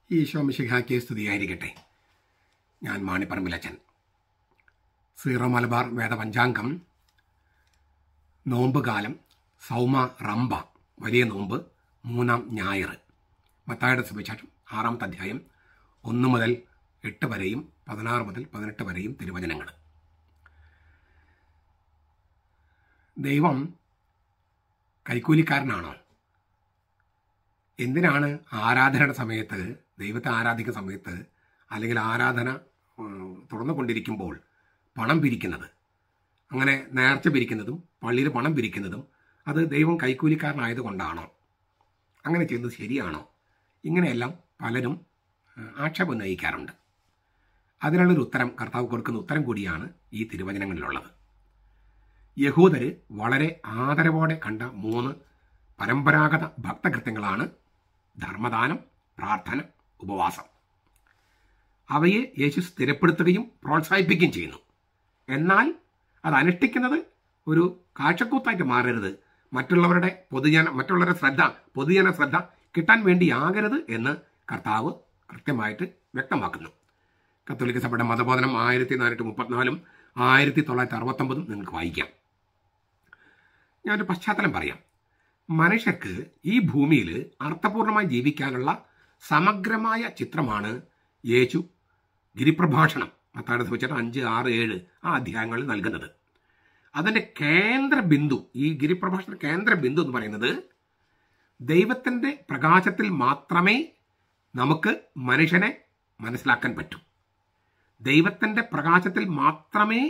ഈശോ മിശിഹായ്ക്ക് സ്തുതിയായിരിക്കട്ടെ. ഞാൻ മാണിപ്പറമ്പിലച്ചൻ. സീറോ മലബാർ വേദപഞ്ചാംഗം നോമ്പ് കാലം സൗമ റംബ വലിയ നോമ്പ് 3-ാം ഞായർ. മത്തായിയുടെ സുവിശേഷം 6-ാമത്തെ അധ്യായം 1 മുതൽ 8 വരെയും 16 മുതൽ 18 വരെയും തിരുവചനങ്ങൾ. ദൈവം കൈക്കൂലിക്കാരനാണോ? എന്തിനാണ് ആരാധനയുടെ സമയത്ത്, ദൈവത്തെ ആരാധിക്കുന്ന സമയത്ത്, അല്ലെങ്കിൽ ആരാധന തുറന്നുകൊണ്ടിരിക്കുമ്പോൾ പണം പിരിക്കുന്നത്, അങ്ങനെ നേർച്ച പിരിക്കുന്നതും പള്ളിയിൽ പണം പിരിക്കുന്നതും അത് ദൈവം കൈക്കൂലിക്കാരനായതുകൊണ്ടാണോ? അങ്ങനെ ചെയ്യുന്നത് ശരിയാണോ? ഇങ്ങനെയെല്ലാം പലരും ആക്ഷേപം ഉന്നയിക്കാറുണ്ട്. അതിനുള്ളൊരു ഉത്തരം, കർത്താവ് കൊടുക്കുന്ന ഉത്തരം കൂടിയാണ് ഈ തിരുവചനങ്ങളിലുള്ളത്. യഹൂദർ വളരെ ആദരവോടെ കണ്ട 3 പരമ്പരാഗത ഭക്തകൃത്യങ്ങളാണ് ധർമ്മദാനം, പ്രാർത്ഥന, ഉപവാസം. അവയെ യേശു സ്ഥിരപ്പെടുത്തുകയും പ്രോത്സാഹിപ്പിക്കുകയും ചെയ്യുന്നു. എന്നാൽ അത് അനുഷ്ഠിക്കുന്നത് ഒരു കാഴ്ചക്കൂത്തായിട്ട് മാറരുത്, മറ്റുള്ളവരുടെ പൊതുജന ശ്രദ്ധ കിട്ടാൻ വേണ്ടിയാകരുത് എന്ന് കർത്താവ് കൃത്യമായിട്ട് വ്യക്തമാക്കുന്നു. കത്തോലിക്ക സഭയുടെ മതബോധനം 1434 1969 നിങ്ങൾക്ക് വായിക്കാം. ഞാനൊരു പശ്ചാത്തലം പറയാം. മനുഷ്യർക്ക് ഈ ഭൂമിയിൽ അർത്ഥപൂർണമായി ജീവിക്കാനുള്ള സമഗ്രമായ ചിത്രമാണ് യേശു ഗിരിപ്രഭാഷണം, മത്തായിയുടെ സുവിശേഷം 5, 6, 7 ആ അധ്യായങ്ങളിൽ നൽകുന്നത്. അതിൻ്റെ കേന്ദ്ര ബിന്ദു, ഈ ഗിരിപ്രഭാഷണ കേന്ദ്ര ബിന്ദു എന്ന് പറയുന്നത് ദൈവത്തിൻ്റെ പ്രകാശത്തിൽ മാത്രമേ നമുക്ക് മനുഷ്യനെ മനസ്സിലാക്കാൻ പറ്റൂ. ദൈവത്തിൻ്റെ പ്രകാശത്തിൽ മാത്രമേ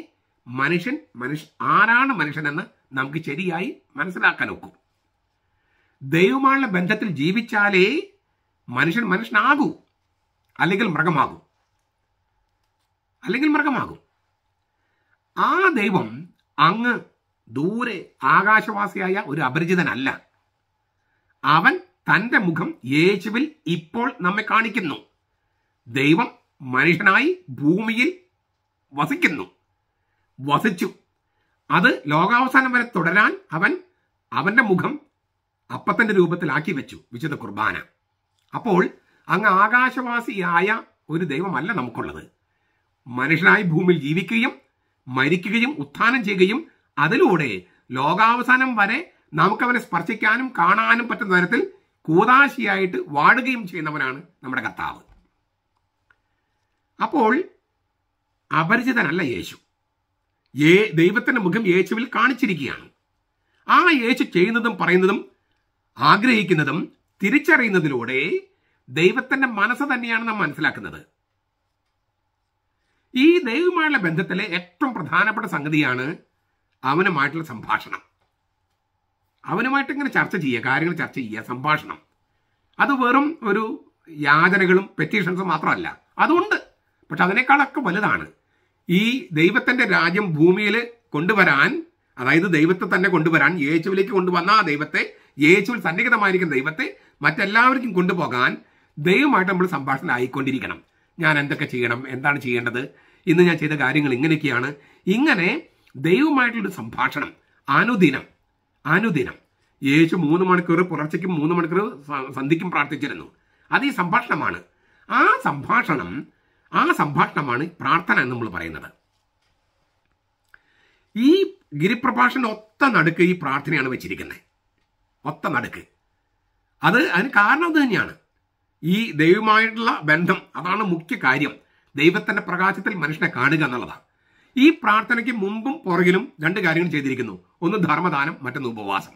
ആരാണ് മനുഷ്യനെന്ന് നമുക്ക് ശരിയായി മനസ്സിലാക്കാൻ ഒക്കും. ദൈവമായുള്ള ബന്ധത്തിൽ ജീവിച്ചാലേ മനുഷ്യനാകൂ, അല്ലെങ്കിൽ മൃഗമാകും. ആ ദൈവം അങ്ങ് ദൂരെ ആകാശവാസിയായ ഒരു അപരിചിതനല്ല. അവൻ തൻ്റെ മുഖം യേശുവിൽ ഇപ്പോൾ നമ്മെ കാണിക്കുന്നു. ദൈവം മനുഷ്യനായി ഭൂമിയിൽ വസിച്ചു. അത് ലോകാവസാനം വരെ തുടരാൻ അവന്റെ മുഖം അപ്പത്തിന്റെ രൂപത്തിലാക്കി വെച്ചു, വിശുദ്ധ കുർബാന. അപ്പോൾ അങ്ങ് ആകാശവാസിയായ ഒരു ദൈവമല്ല നമുക്കുള്ളത്. മനുഷ്യനായി ഭൂമിയിൽ ജീവിക്കുകയും മരിക്കുകയും ഉത്ഥാനം ചെയ്യുകയും അതിലൂടെ ലോകാവസാനം വരെ നമുക്കവനെ സ്പർശിക്കാനും കാണാനും പറ്റുന്ന തരത്തിൽ കൂദാശിയായിട്ട് വാഴുകയും ചെയ്യുന്നവനാണ് നമ്മുടെ കർത്താവ്. അപ്പോൾ അപരിചിതനല്ല യേശു. ദൈവത്തിന്റെ മുഖം യേശുവിൽ കാണിച്ചിരിക്കുകയാണ്. ആ യേശു ചെയ്യുന്നതും പറയുന്നതും ആഗ്രഹിക്കുന്നതും തിരിച്ചറിയുന്നതിലൂടെ ദൈവത്തിന്റെ മനസ്സ് തന്നെയാണ് നാം മനസ്സിലാക്കുന്നത്. ഈ ദൈവവുമായുള്ള ബന്ധത്തിലെ ഏറ്റവും പ്രധാനപ്പെട്ട സംഗതിയാണ് അവനുമായിട്ടുള്ള സംഭാഷണം. അവനുമായിട്ട് ഇങ്ങനെ കാര്യങ്ങൾ ചർച്ച ചെയ്യുക, സംഭാഷണം. അത് വെറും ഒരു യാചനകളും പെറ്റീഷൻസും മാത്രമല്ല, അതുണ്ട്. പക്ഷെ അതിനേക്കാളൊക്കെ വലുതാണ് ഈ ദൈവത്തിന്റെ രാജ്യം ഭൂമിയിൽ കൊണ്ടുവരാൻ, അതായത് ദൈവത്തെ തന്നെ കൊണ്ടുവരാൻ, യേശുവിലേക്ക് കൊണ്ടുവന്ന ആ ദൈവത്തെ, യേശുവിൽ സന്നിഹിതമായിരിക്കുന്ന ദൈവത്തെ മറ്റെല്ലാവർക്കും കൊണ്ടുപോകാൻ ദൈവമായിട്ട് നമ്മൾ സംഭാഷണം ആയിക്കൊണ്ടിരിക്കണം. ഞാൻ എന്തൊക്കെ ചെയ്യണം, എന്താണ് ചെയ്യേണ്ടത്, ഇന്ന് ഞാൻ ചെയ്ത കാര്യങ്ങൾ ഇങ്ങനെയൊക്കെയാണ്. ഇങ്ങനെ ദൈവമായിട്ടുള്ളൊരു സംഭാഷണം അനുദിനം. യേശു 3 മണിക്കൂർ പുലർച്ചയ്ക്കും 3 മണിക്കൂർ സന്ധ്യയ്ക്കും പ്രാർത്ഥിച്ചിരുന്നു. അത് ഈ സംഭാഷണമാണ്. ആ സംഭാഷണമാണ് പ്രാർത്ഥന എന്ന് നമ്മൾ പറയുന്നത്. ഈ ഗിരിപ്രഭാഷണം ഒത്ത നടുക്ക് ഈ പ്രാർത്ഥനയാണ് വെച്ചിരിക്കുന്നത്. ഒത്ത നടുക്ക്. അതിന് കാരണം അത് തന്നെയാണ്. ഈ ദൈവമായിട്ടുള്ള ബന്ധം, അതാണ് മുഖ്യ കാര്യം. ദൈവത്തിന്റെ പ്രകാശത്തിൽ മനുഷ്യനെ കാണുക എന്നുള്ളതാണ്. ഈ പ്രാർത്ഥനയ്ക്ക് മുമ്പും പുറകിലും 2 കാര്യങ്ങൾ ചെയ്തിരിക്കുന്നു. ഒന്ന് ധർമ്മദാനം, മറ്റൊന്ന് ഉപവാസം.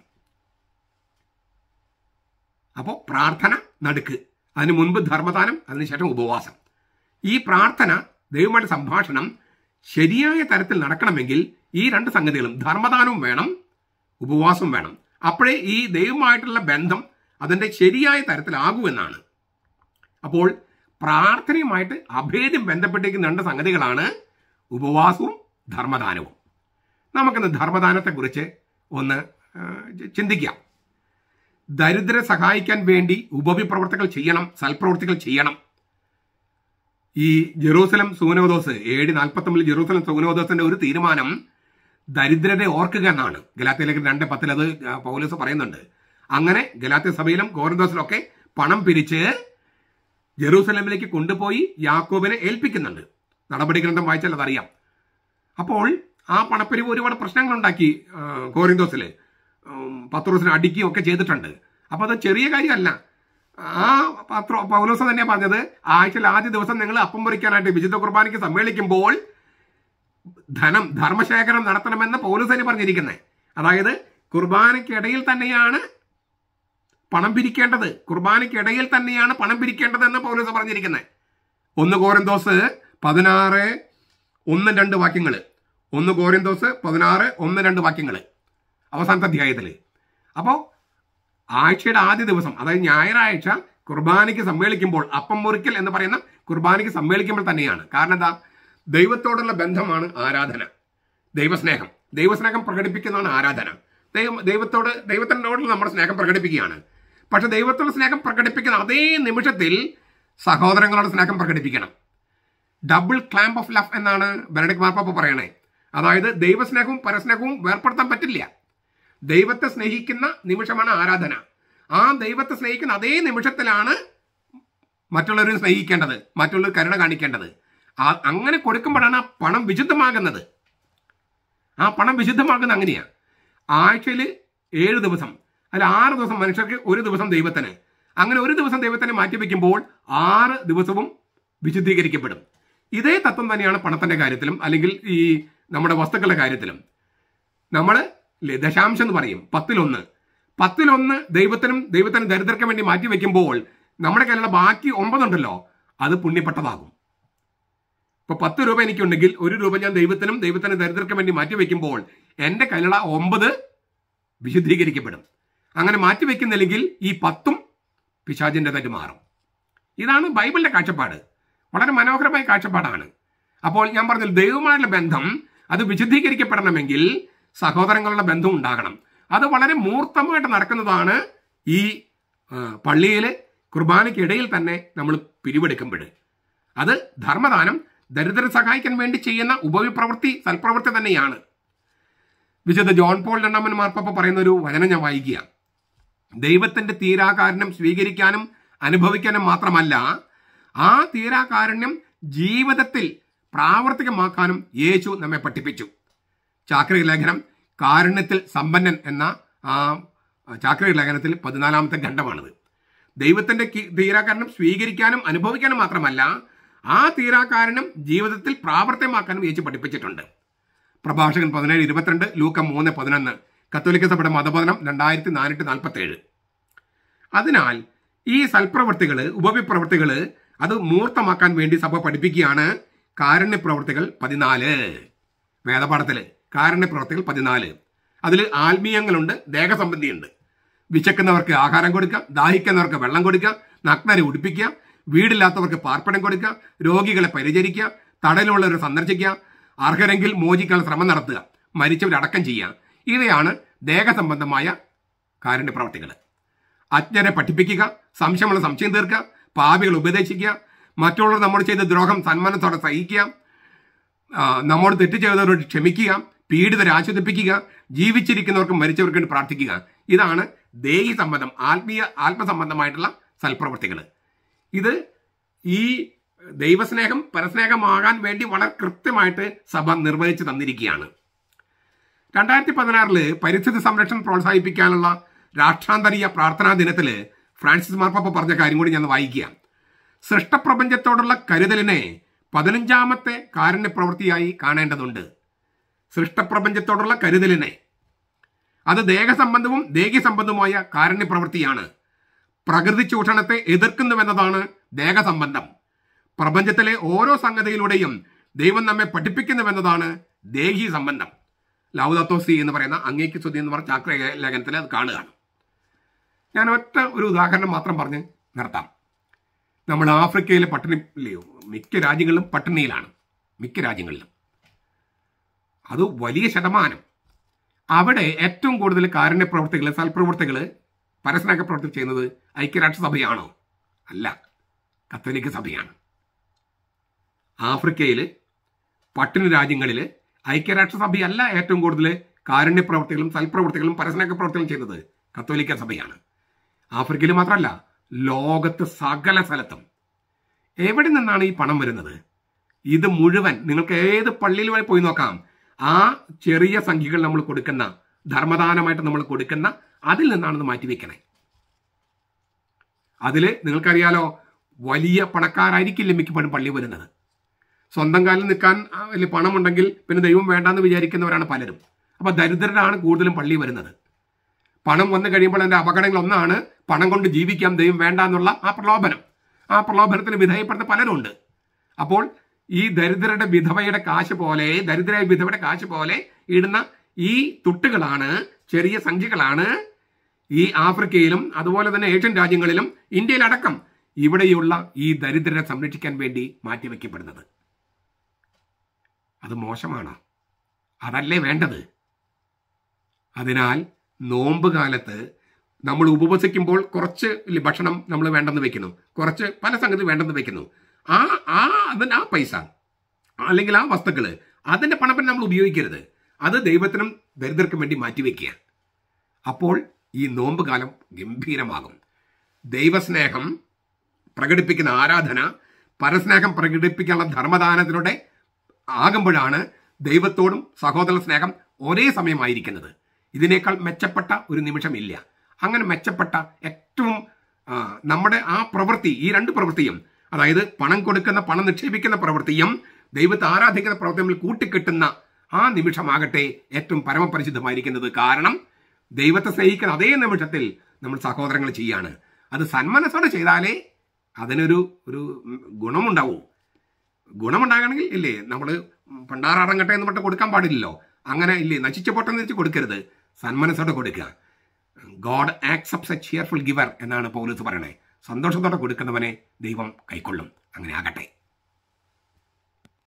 അപ്പോൾ പ്രാർത്ഥന നടുക്ക്, അതിന് മുൻപ് ധർമ്മദാനം, അതിനുശേഷം ഉപവാസം. ഈ പ്രാർത്ഥന, ദൈവമായിട്ട് സംഭാഷണം ശരിയായ തരത്തിൽ നടക്കണമെങ്കിൽ ഈ 2 സംഗതികളും, ധർമ്മദാനവും വേണം, ഉപവാസവും വേണം. അപ്പോഴേ ഈ ദൈവമായിട്ടുള്ള ബന്ധം അതിൻ്റെ ശരിയായ തരത്തിലാകൂ എന്നാണ്. അപ്പോൾ പ്രാർത്ഥനയുമായിട്ട് അഭേദ്യം ബന്ധപ്പെട്ടിരിക്കുന്ന 2 സംഗതികളാണ് ഉപവാസവും ധർമ്മദാനവും. നമുക്കിന്ന് ധർമ്മദാനത്തെക്കുറിച്ച് ഒന്ന് ചിന്തിക്കാം. ദരിദ്രരെ സഹായിക്കാൻ വേണ്ടി ഉപവിപ്രവർത്തികൾ ചെയ്യണം, സൽപ്രവൃത്തികൾ ചെയ്യണം. ഈ ജെറൂസലം സൂനോദോസ് AD 49 ജെറൂസലം സൂനോദോസിന്റെ ഒരു തീരുമാനം ദരിദ്രരെ ഓർക്കുക എന്നാണ്. ഗലാത്യ ലേഖനം 2:10 അത് പൗലോസ് പറയുന്നുണ്ട്. അങ്ങനെ ഗലാത്യ സഭയിലും കോരിന്തോസിലൊക്കെ പണം പിരിച്ച് ജെറൂസലേമിലേക്ക് കൊണ്ടുപോയി യാക്കോബിനെ ഏൽപ്പിക്കുന്നുണ്ട്. നടപടിഗ്രന്ഥം വായിച്ചാൽ അതറിയാം. അപ്പോൾ ആ പണപ്പിരിവ് ഒരുപാട് പ്രശ്നങ്ങളുണ്ടാക്കി. കോറിന്തോസില് പത്രോസിനെ അടിക്കുകയും ഒക്കെ ചെയ്തിട്ടുണ്ട്. അപ്പോൾ അത് ചെറിയ കാര്യമല്ല. ആ പൗലോസ് തന്നെ പറഞ്ഞത്, ആഴ്ചയിൽ ആദ്യ ദിവസം നിങ്ങൾ അപ്പം മുറിക്കാനായിട്ട് വിശുദ്ധ കുർബാനയ്ക്ക് സമ്മേളിക്കുമ്പോൾ ധർമ്മശേഖരം നടത്തണമെന്ന് പൗലോസ് തന്നെ പറഞ്ഞിരിക്കുന്നത്. അതായത് കുർബാനയ്ക്കിടയിൽ തന്നെയാണ് പണം പിരിക്കേണ്ടത്, കുർബാനയ്ക്കിടയിൽ തന്നെയാണ് പണം പിരിക്കേണ്ടത് എന്ന് പൗലോസ് പറഞ്ഞിരിക്കുന്നത്. 1 കോരിന്തോസ് 16:1-2 വാക്യങ്ങൾ. 1 കോരിന്തോസ് 16:1-2 വാക്യങ്ങൾ അവസാനത്തെ അധ്യായത്തിൽ. അപ്പോൾ ആഴ്ചയുടെ ആദ്യ ദിവസം, അതായത് ഞായറാഴ്ച കുർബാനയ്ക്ക് സമ്മേളിക്കുമ്പോൾ, അപ്പം മുറിക്കൽ എന്ന് പറയുന്ന കുർബാനയ്ക്ക് സമ്മേളിക്കുമ്പോൾ തന്നെയാണ്. കാരണം എന്താ? ദൈവത്തോടുള്ള ബന്ധമാണ് ആരാധന. ദൈവസ്നേഹം പ്രകടിപ്പിക്കുന്നതാണ് ആരാധന. ദൈവത്തിനോടുള്ള നമ്മുടെ സ്നേഹം പ്രകടിപ്പിക്കുകയാണ്. പക്ഷെ ദൈവത്തോട് സ്നേഹം പ്രകടിപ്പിക്കുന്ന അതേ നിമിഷത്തിൽ സഹോദരങ്ങളോട് സ്നേഹം പ്രകടിപ്പിക്കണം. ഡബിൾ ക്ലാമ്പ് ഓഫ് ലവ് എന്നാണ് ബെനഡിക്ട് മാർപ്പാപ്പ പറയണേ. അതായത് ദൈവസ്നേഹവും പരസ്നേഹവും വേർപ്പെടുത്താൻ പറ്റില്ല. ദൈവത്തെ സ്നേഹിക്കുന്ന നിമിഷമാണ് ആരാധന. ആ ദൈവത്തെ സ്നേഹിക്കുന്ന അതേ നിമിഷത്തിലാണ് മറ്റുള്ളവരെ സ്നേഹിക്കേണ്ടത്, മറ്റുള്ളവർ കരുണ കാണിക്കേണ്ടത്. അങ്ങനെ കൊടുക്കുമ്പോഴാണ് ആ പണം വിശുദ്ധമാകുന്നത്. ആ പണം വിശുദ്ധമാകുന്നത് അങ്ങനെയാണ്. ആഴ്ചയിൽ 7 ദിവസം അല്ല 6 ദിവസം മനുഷ്യർക്ക്, 1 ദിവസം ദൈവത്തിന്. അങ്ങനെ 1 ദിവസം ദൈവത്തിന് മാറ്റിവെക്കുമ്പോൾ 6 ദിവസവും വിശുദ്ധീകരിക്കപ്പെടും. ഇതേ തത്വം തന്നെയാണ് പണത്തിന്റെ കാര്യത്തിലും അല്ലെങ്കിൽ ഈ നമ്മുടെ വസ്തുക്കളുടെ കാര്യത്തിലും. നമ്മൾ ദശാംശം എന്ന് പറയും, 10-1 ദൈവത്തിനും ദരിദ്രർക്ക് വേണ്ടി മാറ്റിവെക്കുമ്പോൾ നമ്മുടെ കയ്യിലുള്ള ബാക്കി 9 ഉണ്ടല്ലോ, അത് പുണ്യപ്പെട്ടതാകും. ഇപ്പൊ 10 രൂപ എനിക്കുണ്ടെങ്കിൽ 1 രൂപ ഞാൻ ദൈവത്തിനും ദരിദ്രർക്ക് വേണ്ടി മാറ്റിവെക്കുമ്പോൾ എൻ്റെ കയ്യിലുള്ള 9 വിശുദ്ധീകരിക്കപ്പെടും. അങ്ങനെ മാറ്റിവെക്കുന്നില്ലെങ്കിൽ ഈ 10ഉം പിശാചിൻ്റെതായിട്ട് മാറും. ഇതാണ് ബൈബിളിന്റെ കാഴ്ചപ്പാട്. വളരെ മനോഹരമായ കാഴ്ചപ്പാടാണ്. അപ്പോൾ ഞാൻ പറഞ്ഞ ദൈവവുമായുള്ള ബന്ധം അത് വിശുദ്ധീകരിക്കപ്പെടണമെങ്കിൽ സഹോദരങ്ങളുടെ ബന്ധം ഉണ്ടാകണം. അത് വളരെ മൂർത്തമായിട്ട് നടക്കുന്നതാണ് ഈ പള്ളിയിലെ കുർബാനയ്ക്കിടയിൽ തന്നെ നമ്മൾ പിരിവെടുക്കുമ്പോൾ. അത് ധർമ്മദാനം ദരിദ്രരെ സഹായിക്കാൻ വേണ്ടി ചെയ്യുന്ന ഉപവിപ്രവൃത്തി, സൽപ്രവൃത്തി തന്നെയാണ്. വിശുദ്ധ ജോൺ പോൾ II മാർപ്പാപ്പ പറയുന്ന ഒരു വചനം ഞാൻ വായിക്കുക. ദൈവത്തിന്റെ തീരാകാരുണ്യം സ്വീകരിക്കാനും അനുഭവിക്കാനും മാത്രമല്ല, ആ തീരാകാരുണ്യം ജീവിതത്തിൽ പ്രാവർത്തികമാക്കാനും യേശു നമ്മെ പഠിപ്പിച്ചു. ചാക്രിക ലേഖനം കാരുണ്യത്തിൽ സമ്പന്നൻ എന്ന ആ ചാക്രിക ലേഖനത്തിൽ 14-ാമത്തെ ഖണ്ഡമാണിത്. ദൈവത്തിന്റെ തീരാകാരുണ്യം സ്വീകരിക്കാനും അനുഭവിക്കാനും മാത്രമല്ല, ആ തീരാകാരുണ്യം ജീവിതത്തിൽ പ്രാവർത്തികമാക്കാനും യേശു പഠിപ്പിച്ചിട്ടുണ്ട്. പ്രഭാഷകൻ 17:22, ലൂക്ക 3:11, കത്തോലിക്ക സഭയുടെ മതബോധനം 2447. അതിനാൽ ഈ സൽപ്രവൃത്തികൾ, ഉപവിപ്രവൃത്തികൾ അത് മൂർത്തമാക്കാൻ വേണ്ടി സഭ പഠിപ്പിക്കുകയാണ്. കാരുണ്യപ്രവൃത്തികൾ 14 വേദപാഠത്തിൽ, കാരുണ്യപ്രവൃത്തികൾ 14. അതിൽ ആത്മീയങ്ങളുണ്ട്, ദേഹസംബന്ധിയുണ്ട്. വിശക്കുന്നവർക്ക് ആഹാരം കൊടുക്കുക, ദാഹിക്കുന്നവർക്ക് വെള്ളം കൊടുക്കുക, നഗ്നരെ ഉടുപ്പിക്കുക, വീടില്ലാത്തവർക്ക് പാർപ്പിടം കൊടുക്കുക, രോഗികളെ പരിചരിക്കുക, തടലുള്ളവരെ സന്ദർശിക്കുക, അർഹരെങ്കിൽ മോചിക്കാനുള്ള ശ്രമം നടത്തുക, മരിച്ചവരെ അടക്കം ചെയ്യുക. ഇവയാണ് ദേഹസംബന്ധമായ കാരുണ്യപ്രവർത്തികൾ. അജ്ഞരെ പഠിപ്പിക്കുക, സംശയമുള്ള സംശയം തീർക്കുക, പാപികൾ ഉപദേശിക്കുക, മറ്റുള്ളവർ നമ്മോട് ചെയ്ത ദ്രോഹം സന്മാനത്തോടെ സഹിക്കുക, നമ്മോട് തെറ്റ് ചെയ്തവരോട് ക്ഷമിക്കുക, പീഡിതരെ ആശ്വസിപ്പിക്കുക, ജീവിച്ചിരിക്കുന്നവർക്കും മരിച്ചവർക്ക് വേണ്ടി പ്രാർത്ഥിക്കുക. ഇതാണ് ദേഹി സംബന്ധം, ആത്മസംബന്ധമായിട്ടുള്ള സൽപ്രവൃത്തികൾ. ഇത് ഈ ദൈവസ്നേഹം പരസ്നേഹമാകാൻ വേണ്ടി വളരെ കൃത്യമായിട്ട് സഭ നിർവഹിച്ചു തന്നിരിക്കുകയാണ്. 2016 പരിസ്ഥിതി സംരക്ഷണം പ്രോത്സാഹിപ്പിക്കാനുള്ള രാഷ്ട്രാന്തരീയ പ്രാർത്ഥനാ ദിനത്തിൽ ഫ്രാൻസിസ് മാർപ്പാപ്പ പറഞ്ഞ കാര്യം കൂടി ഞാൻ വായിക്കുക. സൃഷ്ടപ്രപഞ്ചത്തോടുള്ള കരുതലിനെ 15ാമത്തെ കാരുണ്യപ്രവൃത്തിയായി കാണേണ്ടതുണ്ട്. സൃഷ്ടപ്രപഞ്ചത്തോടുള്ള കരുതലിനെ, അത് ദേഹസംബന്ധവും ദേഹ്യസംബന്ധവുമായ കാരുണ്യപ്രവൃത്തിയാണ്. പ്രകൃതി ചൂഷണത്തെ എതിർക്കുന്നുവെന്നതാണ് ദേഹസംബന്ധം. പ്രപഞ്ചത്തിലെ ഓരോ സംഗതിയിലൂടെയും ദൈവം നമ്മെ പഠിപ്പിക്കുന്നുവെന്നതാണ് ദേഹി സംബന്ധം. ലൗദാത്തോ സി എന്ന് പറയുന്ന അങ്ങേക്ക് സ്തുതി എന്ന് പറഞ്ഞ ചാക്രിക ലേഖനത്തിൽ അത് കാണുകയാണ്. ഞാൻ ഒരു ഉദാഹരണം മാത്രം പറഞ്ഞ് നിർത്താം. നമ്മൾ ആഫ്രിക്കയിലെ പട്ടിണിയിലെയോ മിക്ക രാജ്യങ്ങളിലും പട്ടിണിയിലാണ്, മിക്ക രാജ്യങ്ങളിലും. അത് വലിയ ശതമാനം. അവിടെ ഏറ്റവും കൂടുതൽ കാരുണ്യപ്രവർത്തികൾ, സൽപ്രവർത്തികൾ, പരസ്നേഹ പ്രവർത്തി ചെയ്യുന്നത് ഐക്യരാഷ്ട്രസഭയാണോ? അല്ല, കത്തോലിക്ക സഭയാണ്. ആഫ്രിക്കയിൽ പട്ടിണി രാജ്യങ്ങളിൽ ഐക്യരാഷ്ട്രസഭയല്ല ഏറ്റവും കൂടുതൽ കാരുണ്യപ്രവർത്തികളും സൽപ്രവർത്തികളും പരസ്നേഹ പ്രവർത്തികളും ചെയ്യുന്നത്, കത്തോലിക്ക സഭയാണ്. ആഫ്രിക്കയിൽ മാത്രമല്ല, ലോകത്ത് സകല സ്ഥലത്തും എവിടെ നിന്നാണ് ഈ പണം വരുന്നത്? ഇത് മുഴുവൻ നിങ്ങൾക്ക് ഏത് പള്ളിയിൽ വരെ പോയി നോക്കാം. ആ ചെറിയ സംഖ്യകൾ നമ്മൾ കൊടുക്കുന്ന, ധർമ്മദാനമായിട്ട് നമ്മൾ കൊടുക്കുന്ന, അതിൽ നിന്നാണ് മാറ്റിവെക്കണേ. അതിൽ നിങ്ങൾക്കറിയാലോ, വലിയ പണക്കാരായിരിക്കില്ല മിക്കപ്പോഴും പള്ളി വരുന്നത്. സ്വന്തം കാലിൽ നിൽക്കാൻ വലിയ പണമുണ്ടെങ്കിൽ പിന്നെ ദൈവം വേണ്ടാന്ന് വിചാരിക്കുന്നവരാണ് പലരും. അപ്പൊ ദരിദ്രരാണ് കൂടുതലും പള്ളി വരുന്നത്. പണം വന്നു കഴിയുമ്പോൾ അതിന്റെ അപകടങ്ങൾ ഒന്നാണ് പണം കൊണ്ട് ജീവിക്കാം, ദൈവം വേണ്ട എന്നുള്ള ആ പ്രലോഭനം. ആ പ്രലോഭനത്തിന് വിധേയപ്പെടുന്ന പലരുണ്ട്. അപ്പോൾ ഈ ദരിദ്രരുടെ വിധവയുടെ കാശ് പോലെ, ദരിദ്രയായ വിധവയുടെ കാശ് പോലെ ഇടുന്ന ഈ തുട്ടുകളാണ്, ചെറിയ സംഖ്യകളാണ് ഈ ആഫ്രിക്കയിലും അതുപോലെ തന്നെ ഏഷ്യൻ രാജ്യങ്ങളിലും ഇന്ത്യയിലടക്കം ഇവിടെയുള്ള ഈ ദരിദ്രരെ സംരക്ഷിക്കാൻ വേണ്ടി മാറ്റിവെക്കപ്പെടുന്നത്. അത് മോശമാണ്. അതല്ലേ വേണ്ടത്. അതിനാൽ നോമ്പ് കാലത്ത് നമ്മൾ ഉപവസിക്കുമ്പോൾ കുറച്ച് ഭക്ഷണം നമ്മൾ വേണ്ടെന്ന് വെക്കുന്നു, കുറച്ച് പല സംഗതി വേണ്ടെന്ന് വെക്കുന്നു. അതിന് ആ പൈസ അല്ലെങ്കിൽ ആ വസ്തുക്കൾ, അതിന്റെ പണം നമ്മൾ ഉപയോഗിക്കരുത്. അത് ദൈവത്തിനും ദരിദ്രർക്കും വേണ്ടി മാറ്റിവെക്കുക. അപ്പോൾ ഈ നോമ്പ് കാലം ഗംഭീരമാകും. ദൈവസ്നേഹം പ്രകടിപ്പിക്കുന്ന ആരാധന, പരസ്നേഹം പ്രകടിപ്പിക്കാനുള്ള ധർമ്മദാനത്തിലൂടെ ആകുമ്പോഴാണ് ദൈവത്തോടും സഹോദര സ്നേഹം ഒരേ സമയമായിരിക്കുന്നത്. ഇതിനേക്കാൾ മെച്ചപ്പെട്ട ഒരു നിമിഷമില്ല. അങ്ങനെ മെച്ചപ്പെട്ട ഏറ്റവും നമ്മുടെ ആ പ്രവൃത്തി, ഈ രണ്ട് പ്രവൃത്തിയും, അതായത് പണം കൊടുക്കുന്ന, പണം നിക്ഷേപിക്കുന്ന പ്രവൃത്തിയും ദൈവത്തെ ആരാധിക്കുന്ന പ്രവൃത്തിയും കൂട്ടിക്കെട്ടുന്ന ആ നിമിഷമാകട്ടെ ഏറ്റവും പരമപരിശുദ്ധമായിരിക്കുന്നത്. കാരണം ദൈവത്തെ സ്നേഹിക്കുന്ന അതേ നിമിഷത്തിൽ നമ്മൾ സഹോദരങ്ങൾ ചെയ്യാണ്. അത് സന്മനസ്സോടെ ചെയ്താലേ അതിനൊരു ഗുണമുണ്ടാവൂ. ഗുണമുണ്ടാകണമെങ്കിൽ ഇല്ലേ, നമ്മൾ പണ്ടാറടങ്ങട്ടെ എന്ന് പറഞ്ഞിട്ട് കൊടുക്കാൻ പാടില്ലല്ലോ. അങ്ങനെ ഇല്ലേ, നശിച്ച പൊട്ടെന്ന് വെച്ച് കൊടുക്കരുത്, സന്മനസ്സോടെ കൊടുക്കുക. God accepts a cheerful giver എന്നാണ് പൗലോസ് പറയണേ. സന്തോഷത്തോടെ കൊടുക്കുന്നവനെ ദൈവം കൈക്കൊള്ളും. അങ്ങനെ ആകട്ടെ.